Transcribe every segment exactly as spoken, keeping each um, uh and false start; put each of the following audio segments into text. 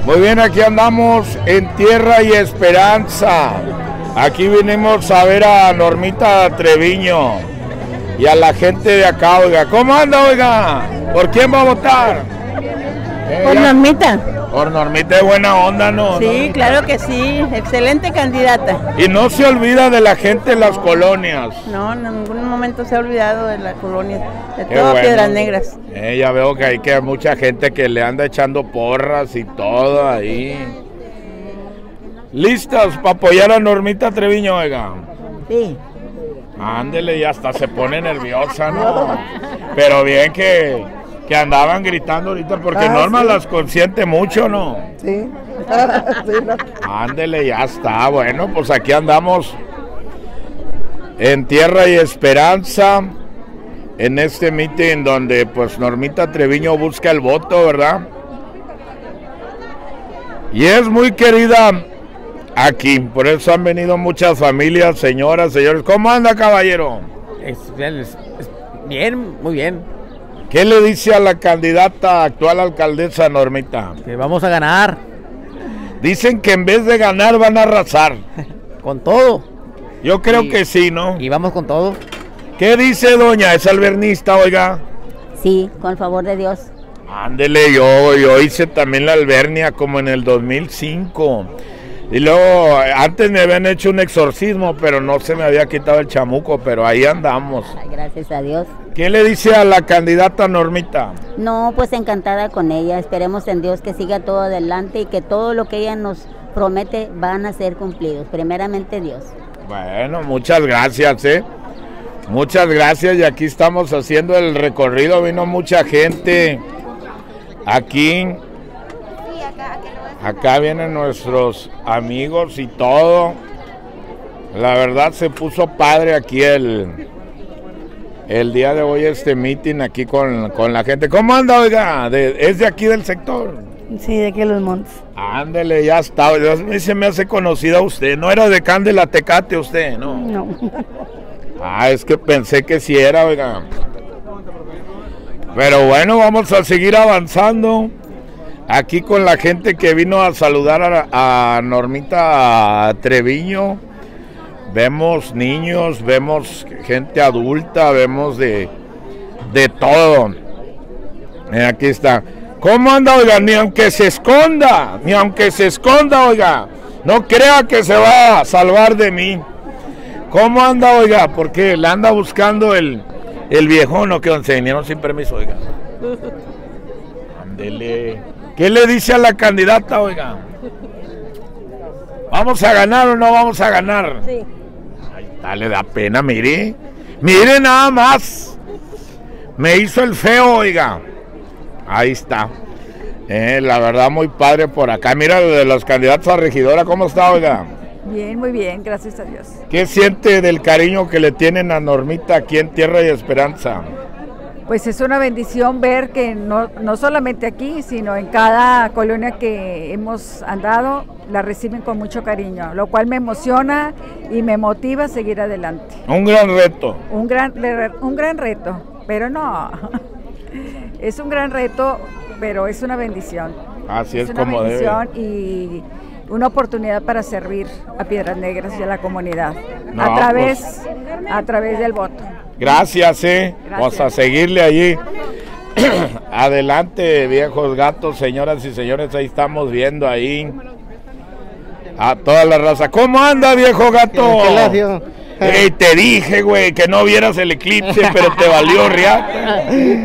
Muy bien, aquí andamos en Tierra y Esperanza. Aquí vinimos a ver a Normita Treviño y a la gente de acá, oiga. ¿Cómo anda, oiga? ¿Por quién va a votar? Por Normita. Por Normita, de buena onda, ¿no? Sí, claro que sí, excelente candidata. Y no se olvida de la gente de las colonias. No, en ningún momento se ha olvidado de la colonia, de Qué todo bueno. Piedras Negras. Eh, ya veo que hay que hay mucha gente que le anda echando porras y todo ahí. ¿Listas para apoyar a Normita Treviño, oiga? Sí. Ándele, y hasta se pone nerviosa, ¿no? Pero bien que, que andaban gritando ahorita, porque Ah, Norma sí. las consiente mucho, ¿no? Sí. Sí, no. Ándele, ya está. Bueno, pues aquí andamos en Tierra y Esperanza, en este meeting donde pues Normita Treviño busca el voto, ¿verdad? Y es muy querida aquí, por eso han venido muchas familias, señoras, señores. ¿Cómo anda, caballero? Es, es- es bien, muy bien. ¿Qué le dice a la candidata actual alcaldesa Normita? Que vamos a ganar Dicen que en vez de ganar van a arrasar. con todo. Yo creo Y- que sí, ¿no? Y vamos con todo. ¿Qué dice doña? ¿Es albernista, oiga? Sí, con el favor de Dios. Ándele, yo, yo hice también la albernia como en el dos mil cinco. Y luego, antes me habían hecho un exorcismo, pero no se me había quitado el chamuco, pero ahí andamos. Ay, gracias a Dios. ¿Qué le dice a la candidata Normita? No, pues encantada con ella. Esperemos en Dios que siga todo adelante y que todo lo que ella nos promete van a ser cumplidos. Primeramente Dios. Bueno, muchas gracias, ¿eh? Muchas gracias, y aquí estamos haciendo el recorrido. Vino mucha gente aquí. Acá vienen nuestros amigos y todo. La verdad se puso padre aquí el, el día de hoy este meeting aquí con, con la gente. ¿Cómo anda, oiga? De- ¿Es de aquí del sector? Sí, de aquí a los montes. Ándele, ya está. A mí se me hace conocida usted. ¿No era de Candela Tecate usted? No. No. Ah, es que pensé que sí era, oiga. Pero bueno, vamos a seguir avanzando. Aquí con la gente que vino a saludar a, a Normita Treviño. Vemos niños, vemos gente adulta, vemos de, de todo. Eh, aquí está. ¿Cómo anda, oiga? Ni aunque se esconda, ni aunque se esconda, oiga. No crea que se va a salvar de mí. ¿Cómo anda, oiga? Porque le anda buscando el, el viejón, o que se vinieron sin permiso, oiga. Ándele. ¿Qué le dice a la candidata, oiga? ¿Vamos a ganar o no vamos a ganar? Sí. Ahí está, le da pena, mire. Mire nada más. Me hizo el feo, oiga. Ahí está. Eh, la verdad, muy padre por acá. Mira, de los candidatos a regidora, ¿cómo está, oiga? Bien, muy bien, gracias a Dios. ¿Qué siente del cariño que le tienen a Normita aquí en Tierra y Esperanza? Pues es una bendición ver que no, no solamente aquí, sino en cada colonia que hemos andado, la reciben con mucho cariño, lo cual me emociona y me motiva a seguir adelante. Un gran reto. Un gran, un gran reto, pero no, es un gran reto, pero es una bendición. Así es, Es una como debe. bendición y una oportunidad para servir a Piedras Negras y a la comunidad, No, a través, pues, a través del voto. Gracias, eh. Gracias. Vamos a seguirle allí. Adelante, viejos gatos, señoras y señores, ahí estamos viendo ahí a toda la raza. ¿Cómo anda, viejo gato? ¿Qué lacio? Ey, te dije, güey, que no vieras el eclipse, pero te valió riata.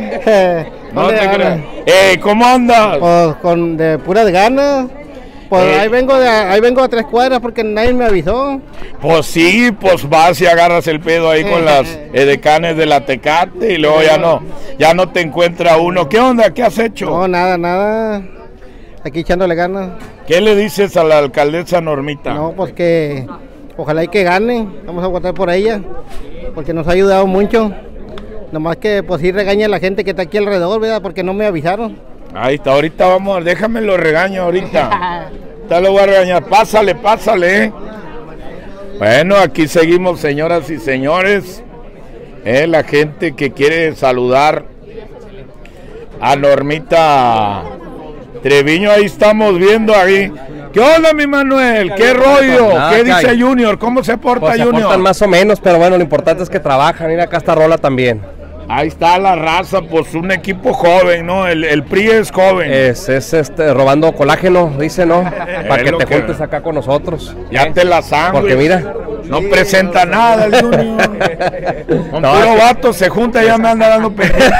No ¿Dónde te andas? creas. Ey, ¿cómo andas? Pues con de puras ganas. Pues Eh. ahí vengo de ahí vengo a tres cuadras porque nadie me avisó. Pues sí, pues vas y agarras el pedo ahí con las edecanes de la Tecate y luego ya no, ya no te encuentra uno. ¿Qué onda? ¿Qué has hecho? No, nada, nada. Aquí echándole ganas. ¿Qué le dices a la alcaldesa Normita? No, pues que ojalá y que gane. Vamos a votar por ella porque nos ha ayudado mucho. Nomás que pues sí regaña a la gente que está aquí alrededor, ¿verdad? Porque no me avisaron. Ahí está, ahorita vamos, déjame lo regaño ahorita. Te lo voy a regañar, pásale, pásale. ¿eh? Bueno, aquí seguimos, señoras y señores. Eh, la gente que quiere saludar a Normita Treviño, ahí estamos viendo ahí. ¿Qué onda, mi Manuel? ¿Qué rollo? Nada, ¿Qué que dice hay. Junior? ¿Cómo se porta Pues se Junior? portan más o menos, pero bueno, lo importante es que trabajan. Mira, acá está Rola también. Ahí está la raza, pues un equipo joven, ¿no? El, el P R I es joven. Es, es este, robando colágeno, dice, ¿no? Para que lo te que- juntes acá con nosotros. Ya ¿Eh? te la sangre. Porque mira. No presenta nada el Junior. Con No, puro es que- vato se junta y ya me anda dando pendiente.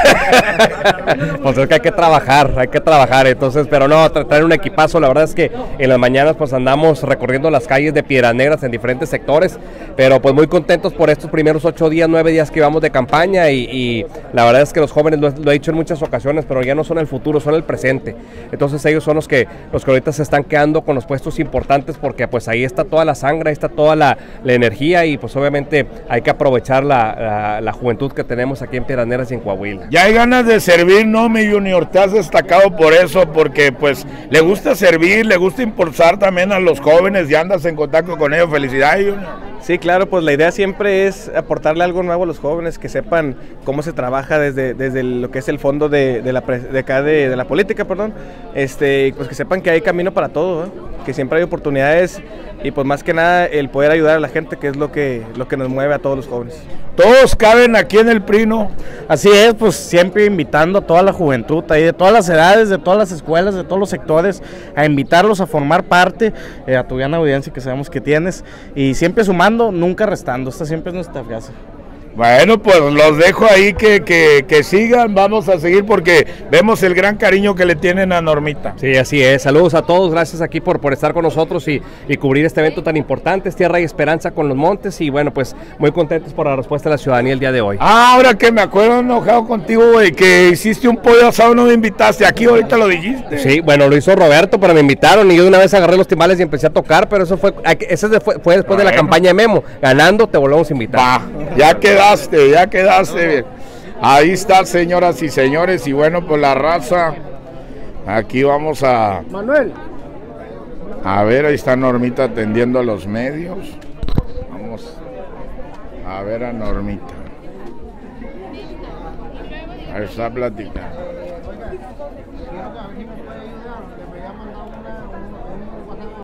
Pues es que hay que trabajar, hay que trabajar, entonces, pero no, tra- traer un equipazo, la verdad es que en las mañanas pues andamos recorriendo las calles de Piedras Negras en diferentes sectores, pero pues muy contentos por estos primeros ocho días, nueve días que llevamos de campaña y, y la verdad es que los jóvenes, lo, he- lo he dicho en muchas ocasiones, pero ya no son el futuro, son el presente, entonces ellos son los que, los que ahorita se están quedando con los puestos importantes porque pues ahí está toda la sangre, ahí está toda la, la energía y pues obviamente hay que aprovechar la, la, la juventud que tenemos aquí en Piedras Negras y en Coahuila. Ya hay ganas de servir, ¿no, mi Junior? Te has destacado por eso, porque pues le gusta servir, le gusta impulsar también a los jóvenes y andas en contacto con ellos. Felicidades, Junior. Sí, claro, pues la idea siempre es aportarle algo nuevo a los jóvenes, que sepan cómo se trabaja desde, desde lo que es el fondo de, de, la, pre- de acá de, de la política, perdón, este, y pues que sepan que hay camino para todo, ¿eh? Que siempre hay oportunidades y pues más que nada el poder ayudar a la gente, que es lo que, lo que nos mueve a todos los jóvenes. Todos caben aquí en el P R I, ¿no? Así es, pues siempre invitando a toda la juventud, ahí de todas las edades, de todas las escuelas, de todos los sectores, a invitarlos a formar parte, eh, a tu gran audiencia que sabemos que tienes, y siempre sumando, nunca restando, esta siempre es nuestra frase. Bueno, pues los dejo ahí que, que, que sigan, vamos a seguir porque vemos el gran cariño que le tienen a Normita. Sí, así es. Saludos a todos, gracias aquí por, por estar con nosotros y, y cubrir este evento tan importante, es Tierra y Esperanza con los Montes y bueno, pues muy contentos por la respuesta de la ciudadanía el día de hoy. Ah, ahora que me acuerdo enojado contigo, güey, que hiciste un pollo asado, no me invitaste, aquí ahorita lo dijiste. Sí, bueno, lo hizo Roberto, pero me invitaron y yo de una vez agarré los timales y empecé a tocar, pero eso fue, ese fue, fue después de la Bueno. campaña de Memo. Ganando te volvemos a invitar. Va, ya quedaste, ya quedaste. Ahí está, señoras y señores, y bueno, pues la raza, aquí vamos a... Manuel. A ver, ahí está Normita atendiendo a los medios. Vamos a ver a Normita. Ahí está platicando.